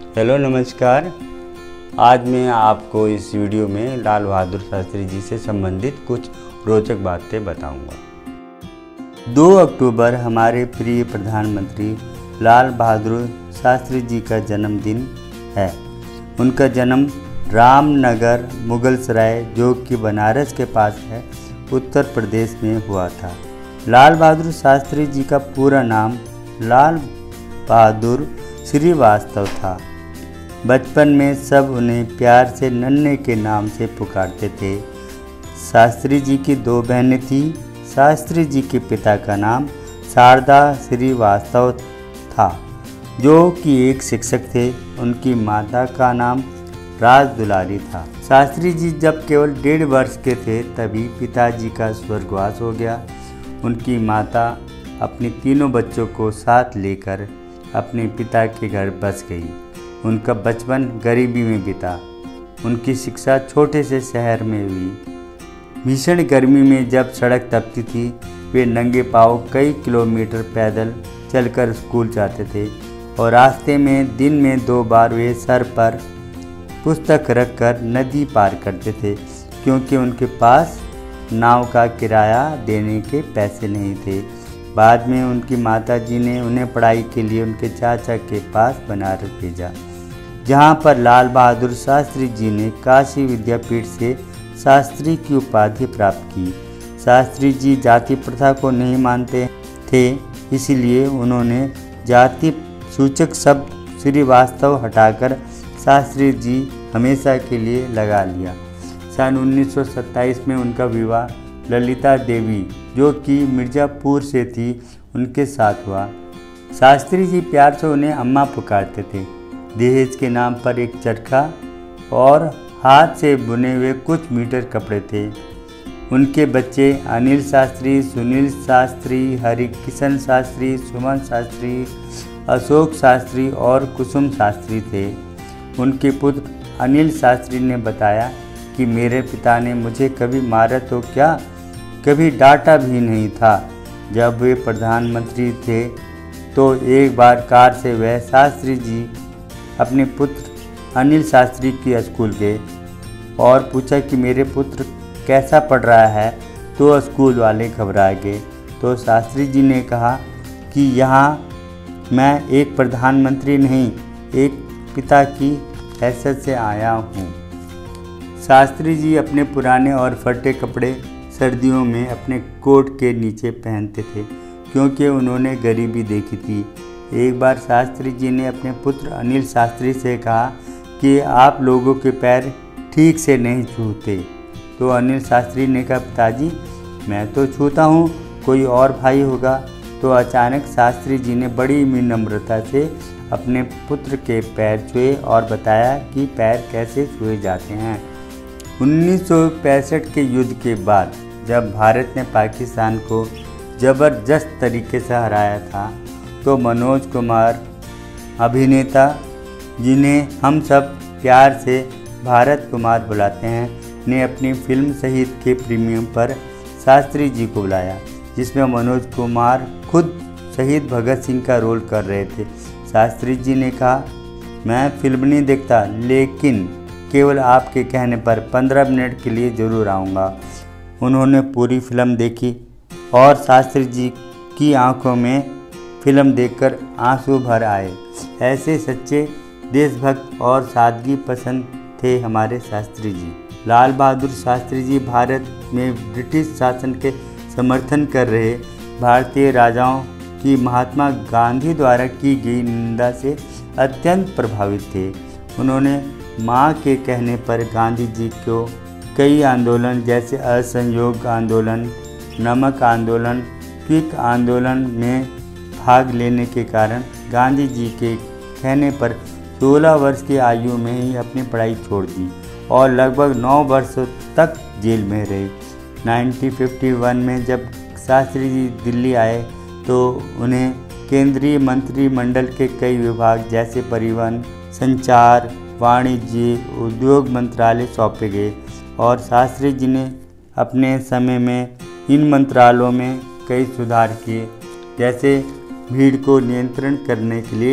Hello नमस्कार। आज मैं आपको इस वीडियो में लाल बहादुर शास्त्री जी से संबंधित कुछ रोचक बातें बताऊंगा। 2 अक्टूबर हमारे प्रिय प्रधानमंत्री लाल बहादुर शास्त्री जी का जन्मदिन है। उनका जन्म रामनगर मुगलसराय, जो कि बनारस के पास है, उत्तर प्रदेश में हुआ था। लाल बहादुर शास्त्री जी का पूरा नाम लाल बहादुर श्रीवास्तव था। बचपन में सब उन्हें प्यार से नन्हे के नाम से पुकारते थे। शास्त्री जी की 2 बहनें थीं। शास्त्री जी के पिता का नाम शारदा श्रीवास्तव था, जो कि एक शिक्षक थे। उनकी माता का नाम राज दुलारी था। शास्त्री जी जब केवल 1.5 वर्ष के थे तभी पिताजी का स्वर्गवास हो गया। उनकी माता अपने 3 बच्चों को साथ लेकर अपने पिता के घर बस गई। उनका बचपन गरीबी में बीता। उनकी शिक्षा छोटे से शहर में हुई। भीषण गर्मी में जब सड़क तपती थी, वे नंगे पांव कई किलोमीटर पैदल चलकर स्कूल जाते थे और रास्ते में दिन में 2 बार वे सर पर पुस्तक रखकर नदी पार करते थे, क्योंकि उनके पास नाव का किराया देने के पैसे नहीं थे। बाद में उनकी माताजी ने उन्हें पढ़ाई के लिए उनके चाचा के पास बनारस भेजा, जहां पर लाल बहादुर शास्त्री जी ने काशी विद्यापीठ से शास्त्री की उपाधि प्राप्त की। शास्त्री जी जाति प्रथा को नहीं मानते थे, इसलिए उन्होंने जाति सूचक शब्द श्रीवास्तव हटाकर शास्त्री जी हमेशा के लिए लगा लिया। सन 1927 में उनका विवाह ललिता देवी, जो कि मिर्ज़ापुर से थी, उनके साथ हुआ। शास्त्री जी प्यार से उन्हें अम्मा पुकारते थे। दहेज के नाम पर एक चरखा और हाथ से बुने हुए कुछ मीटर कपड़े थे। उनके बच्चे अनिल शास्त्री, सुनील शास्त्री, हरिकिशन शास्त्री, सुमन शास्त्री, अशोक शास्त्री और कुसुम शास्त्री थे। उनके पुत्र अनिल शास्त्री ने बताया कि मेरे पिता ने मुझे कभी मारा तो क्या, कभी डांटा भी नहीं था। जब वे प्रधानमंत्री थे तो एक बार कार से वह शास्त्री जी अपने पुत्र अनिल शास्त्री के स्कूल गए और पूछा कि मेरे पुत्र कैसा पढ़ रहा है, तो स्कूल वाले घबरा गए। तो शास्त्री जी ने कहा कि यहाँ मैं एक प्रधानमंत्री नहीं, एक पिता की हैसियत से आया हूँ। शास्त्री जी अपने पुराने और फटे कपड़े सर्दियों में अपने कोट के नीचे पहनते थे, क्योंकि उन्होंने गरीबी देखी थी। एक बार शास्त्री जी ने अपने पुत्र अनिल शास्त्री से कहा कि आप लोगों के पैर ठीक से नहीं छूते। तो अनिल शास्त्री ने कहा, पिताजी मैं तो छूता हूँ, कोई और भाई होगा। तो अचानक शास्त्री जी ने बड़ी विनम्रता से अपने पुत्र के पैर छुए और बताया कि पैर कैसे छुए जाते हैं। 1965 के युद्ध के बाद जब भारत ने पाकिस्तान को ज़बरदस्त तरीके से हराया था, तो मनोज कुमार अभिनेता, जिन्हें हम सब प्यार से भारत कुमार बुलाते हैं, ने अपनी फिल्म शहीद के प्रीमियम पर शास्त्री जी को बुलाया, जिसमें मनोज कुमार खुद शहीद भगत सिंह का रोल कर रहे थे। शास्त्री जी ने कहा, मैं फिल्म नहीं देखता, लेकिन केवल आपके कहने पर 15 मिनट के लिए ज़रूर आऊँगा। उन्होंने पूरी फिल्म देखी और शास्त्री जी की आंखों में फिल्म देखकर आंसू भर आए। ऐसे सच्चे देशभक्त और सादगी पसंद थे हमारे शास्त्री जी। लाल बहादुर शास्त्री जी भारत में ब्रिटिश शासन के समर्थन कर रहे भारतीय राजाओं की महात्मा गांधी द्वारा की गई निंदा से अत्यंत प्रभावित थे। उन्होंने मां के कहने पर गांधी जी को कई आंदोलन जैसे असहयोग आंदोलन, नमक आंदोलन, क्विक आंदोलन में भाग लेने के कारण गांधी जी के कहने पर 16 वर्ष की आयु में ही अपनी पढ़ाई छोड़ दी और लगभग 9 वर्ष तक जेल में रहे। 1951 में जब शास्त्री जी दिल्ली आए तो उन्हें केंद्रीय मंत्रिमंडल के कई विभाग जैसे परिवहन, संचार, वाणिज्य, उद्योग मंत्रालय सौंपे गए और शास्त्री जी ने अपने समय में इन मंत्रालयों में कई सुधार किए, जैसे भीड़ को नियंत्रण करने के लिए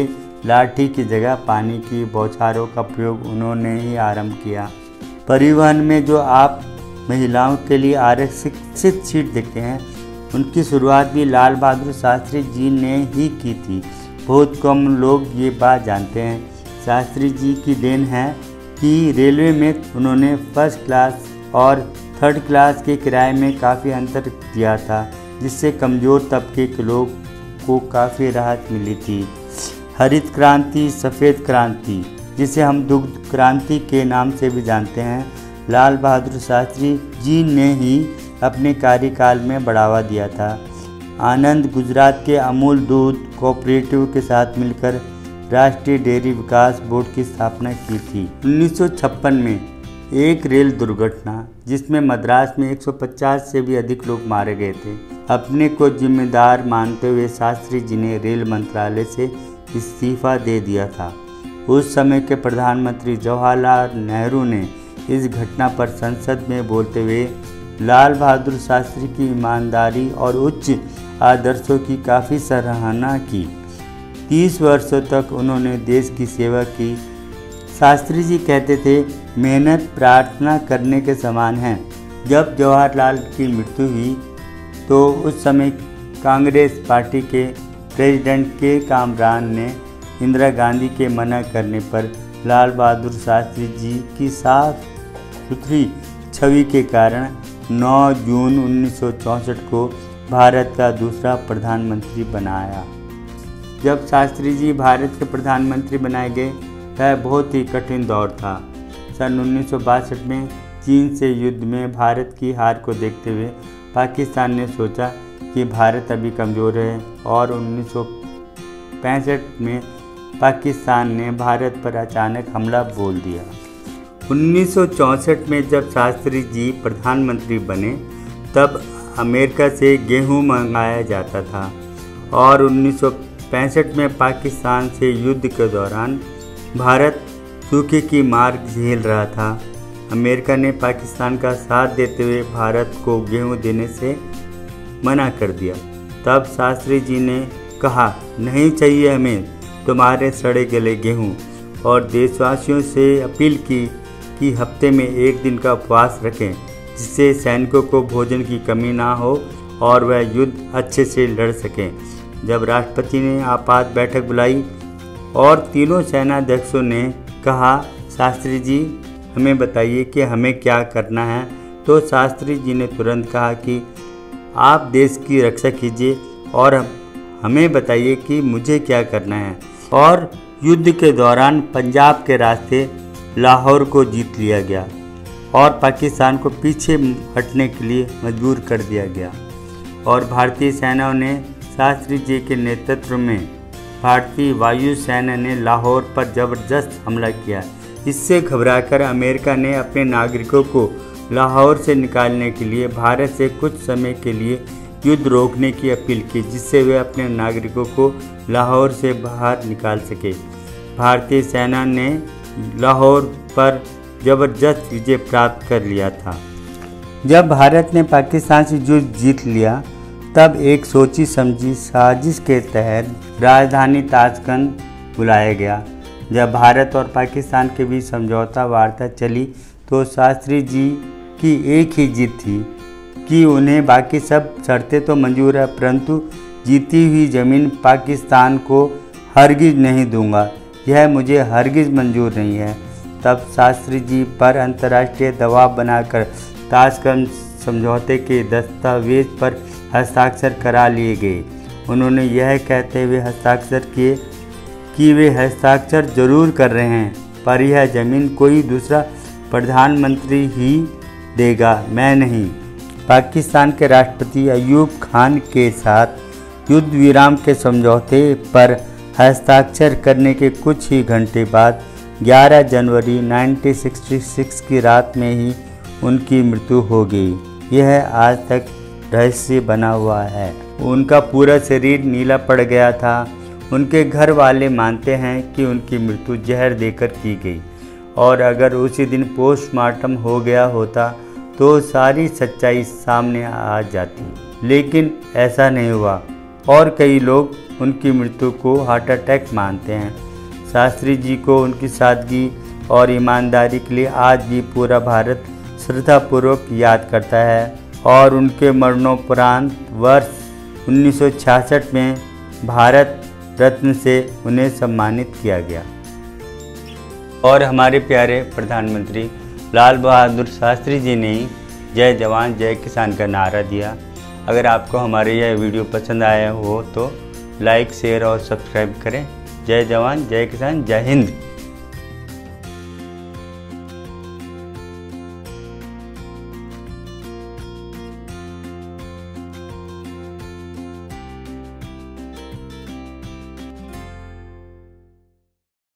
लाठी की जगह पानी की बौछारों का प्रयोग उन्होंने ही आरंभ किया। परिवहन में जो आप महिलाओं के लिए आरक्षित सीट देखते हैं, उनकी शुरुआत भी लाल बहादुर शास्त्री जी ने ही की थी। बहुत कम लोग ये बात जानते हैं। शास्त्री जी की देन है कि रेलवे में उन्होंने फर्स्ट क्लास और थर्ड क्लास के किराए में काफ़ी अंतर दिया था, जिससे कमज़ोर तबके के लोग को काफ़ी राहत मिली थी। हरित क्रांति, सफ़ेद क्रांति, जिसे हम दुग्ध क्रांति के नाम से भी जानते हैं, लाल बहादुर शास्त्री जी ने ही अपने कार्यकाल में बढ़ावा दिया था। आनंद गुजरात के अमूल दूध कोऑपरेटिव के साथ मिलकर राष्ट्रीय डेयरी विकास बोर्ड की स्थापना की थी। 1956 में एक रेल दुर्घटना जिसमें मद्रास में 150 से भी अधिक लोग मारे गए थे, अपने को जिम्मेदार मानते हुए शास्त्री जी ने रेल मंत्रालय से इस्तीफा दे दिया था। उस समय के प्रधानमंत्री जवाहरलाल नेहरू ने इस घटना पर संसद में बोलते हुए लाल बहादुर शास्त्री की ईमानदारी और उच्च आदर्शों की काफ़ी सराहना की। 30 वर्षों तक उन्होंने देश की सेवा की। शास्त्री जी कहते थे, मेहनत प्रार्थना करने के समान है। जब जवाहरलाल की मृत्यु हुई तो उस समय कांग्रेस पार्टी के प्रेसिडेंट के कामरान ने इंदिरा गांधी के मना करने पर लाल बहादुर शास्त्री जी की साफ सुथरी छवि के कारण 9 जून 1964 को भारत का दूसरा प्रधानमंत्री बनाया। जब शास्त्री जी भारत के प्रधानमंत्री बनाए गए, वह बहुत ही कठिन दौर था। सन 1962 में चीन से युद्ध में भारत की हार को देखते हुए पाकिस्तान ने सोचा कि भारत अभी कमज़ोर है और 1965 में पाकिस्तान ने भारत पर अचानक हमला बोल दिया। 1964 में जब शास्त्री जी प्रधानमंत्री बने, तब अमेरिका से गेहूं मंगाया जाता था और 1965 में पाकिस्तान से युद्ध के दौरान भारत सूखे की मार झेल रहा था। अमेरिका ने पाकिस्तान का साथ देते हुए भारत को गेहूं देने से मना कर दिया। तब शास्त्री जी ने कहा, नहीं चाहिए हमें तुम्हारे सड़े गले गेहूं, और देशवासियों से अपील की कि हफ्ते में एक दिन का उपवास रखें, जिससे सैनिकों को भोजन की कमी ना हो और वह युद्ध अच्छे से लड़ सकें। जब राष्ट्रपति ने आपात बैठक बुलाई और तीनों सेनाध्यक्षों ने कहा, शास्त्री जी हमें बताइए कि हमें क्या करना है, तो शास्त्री जी ने तुरंत कहा कि आप देश की रक्षा कीजिए और हमें बताइए कि मुझे क्या करना है। और युद्ध के दौरान पंजाब के रास्ते लाहौर को जीत लिया गया और पाकिस्तान को पीछे हटने के लिए मजबूर कर दिया गया और भारतीय सेनाओं ने शास्त्री जी के नेतृत्व में भारतीय वायु सेना ने लाहौर पर जबरदस्त हमला किया। इससे घबराकर अमेरिका ने अपने नागरिकों को लाहौर से निकालने के लिए भारत से कुछ समय के लिए युद्ध रोकने की अपील की, जिससे वे अपने नागरिकों को लाहौर से बाहर निकाल सके। भारतीय सेना ने लाहौर पर जबरदस्त विजय प्राप्त कर लिया था। जब भारत ने पाकिस्तान से युद्ध जीत लिया, तब एक सोची समझी साजिश के तहत राजधानी ताशकंद बुलाया गया। जब भारत और पाकिस्तान के बीच समझौता वार्ता चली, तो शास्त्री जी की एक ही जिद थी कि उन्हें बाकी सब शर्तें तो मंजूर है, परंतु जीती हुई ज़मीन पाकिस्तान को हरगिज़ नहीं दूंगा, यह मुझे हरगिज़ मंजूर नहीं है। तब शास्त्री जी पर अंतर्राष्ट्रीय दबाव बनाकर ताशकंद समझौते के दस्तावेज पर हस्ताक्षर करा लिए गए। उन्होंने यह कहते हुए हस्ताक्षर किए कि वे हस्ताक्षर जरूर कर रहे हैं, पर यह ज़मीन कोई दूसरा प्रधानमंत्री ही देगा, मैं नहीं। पाकिस्तान के राष्ट्रपति अयूब खान के साथ युद्ध विराम के समझौते पर हस्ताक्षर करने के कुछ ही घंटे बाद 11 जनवरी 1966 की रात में ही उनकी मृत्यु हो गई। यह आज तक रहस्य बना हुआ है। उनका पूरा शरीर नीला पड़ गया था। उनके घर वाले मानते हैं कि उनकी मृत्यु जहर देकर की गई, और अगर उसी दिन पोस्टमार्टम हो गया होता तो सारी सच्चाई सामने आ जाती, लेकिन ऐसा नहीं हुआ और कई लोग उनकी मृत्यु को हार्ट अटैक मानते हैं। शास्त्री जी को उनकी सादगी और ईमानदारी के लिए आज भी पूरा भारत श्रद्धापूर्वक याद करता है और उनके मरणोपरांत वर्ष 1966 में भारत रत्न से उन्हें सम्मानित किया गया। और हमारे प्यारे प्रधानमंत्री लाल बहादुर शास्त्री जी ने जय जवान जय किसान का नारा दिया। अगर आपको हमारे यह वीडियो पसंद आया हो तो लाइक शेयर और सब्सक्राइब करें। जय जवान जय किसान, जय हिंद।